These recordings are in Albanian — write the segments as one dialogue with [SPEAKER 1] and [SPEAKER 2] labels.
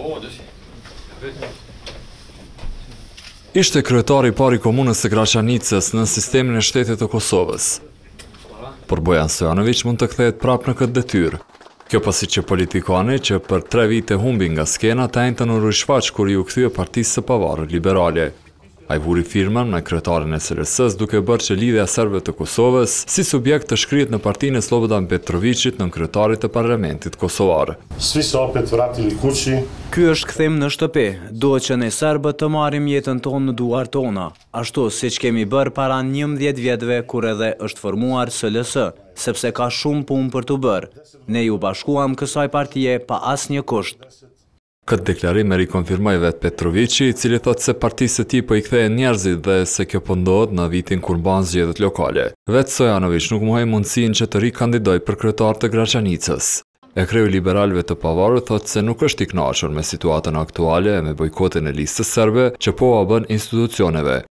[SPEAKER 1] Ishte kryetari i parë i komunës së Graçanicës në sistemin e shtetit të Kosovës. Por Bojan Stojanović mund të kthehet prapë në këtë detyrë. Kjo pasi që politikani që për 3 vite humbi nga skena tajntën u rishfaq kur ju kthye Partisë së Pavarur Liberale. Ai vuri firmën me kryetarin e SLS-s duke bërë që lidhja serbe të Kosovës si subjekt të shkrihet në partinë e Slobodan Petrovićit nën kryetarit të Parlamentit kosovar.
[SPEAKER 2] Ky është kthim në shtëpi. Duhet që ne serbët të marrim jetën tonë në duart tona, ashtu siç kemi bërë para 11 vjetëve kur edhe është formuar SLS, sepse ka shumë punë për të bërë. Ne ju bashkuam kësaj partie pa asnjë kusht.
[SPEAKER 1] Këtë deklarim e rikonfirmoi vetë Petrovići, i cili thotë se partisë e tij po i kthehen njerëzit dhe se kjo po ndodhet në vitin kur mban zgjedhjet lokale. Vetë Stojanović nuk mohoi mundësinë që të rikandidojë për kryetar të Graçanicës. E kreu i liberalëve të pavarur thotë se nuk është i kënaqur me situatën aktuale e me bojkotin e listës serbe që po ua bën institucioneve.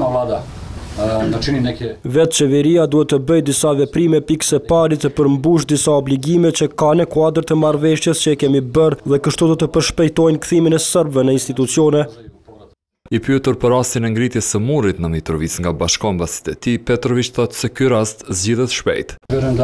[SPEAKER 3] Vetë qeveria duhet të bëjë disa veprime pikse pari të përmbush disa obligime që ka në kuadër të marrëveshjes që e kemi bërë dhe kështu do të përshpejtojnë kthimin e serbëve në institucione.
[SPEAKER 1] I pyetur për rastin e ngritjes së murrit në Mitrovic nga bashkombësit e tij, Petrović thotë se ky rast zgjidhet shpejt.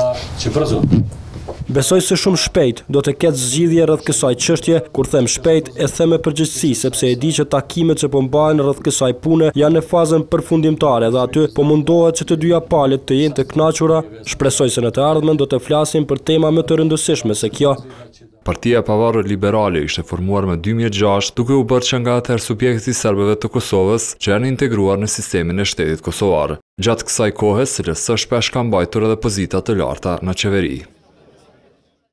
[SPEAKER 3] Besoj se shumë shpejt do të ketë zgjidhje rreth kësaj çështje, kur them shpejt e them me përgjegjësi sepse e di që takimet që po mbahen rreth kësaj pune janë në fazën përfundimtare dhe aty po mundohet që të dyja palët të jenë të kënaqura. Shpresoj se në të ardhmen do të flasim për tema më të rëndësishme se kjo.
[SPEAKER 1] Partia e Pavarur Liberale ishte formuar më 2006 duke u bërë që nga atëherë subjekti i serbëve të Kosovës që janë integruar në sistemin e shtetit kosovar. Gjatë kësaj kohe, SLS shpesh ka mbajtur edhe pozita të larta në qeveri.